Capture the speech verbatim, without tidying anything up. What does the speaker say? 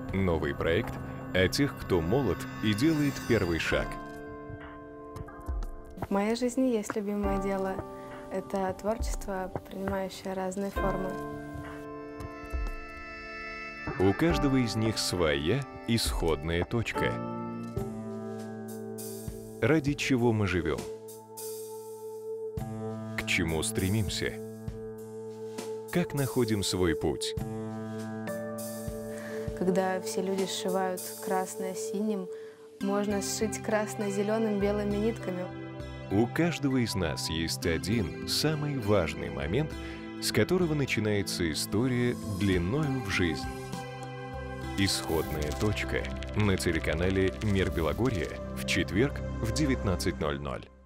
Новый проект о тех, кто молод и делает первый шаг. В моей жизни есть любимое дело. Это творчество, принимающее разные формы. У каждого из них своя исходная точка. Ради чего мы живем? К чему стремимся? Как находим свой путь? Когда все люди сшивают красное синим, можно сшить красное зеленым белыми нитками. У каждого из нас есть один самый важный момент, с которого начинается история длиною в жизнь. Исходная точка на телеканале «Мир Белогорья» в четверг в девятнадцать ноль ноль.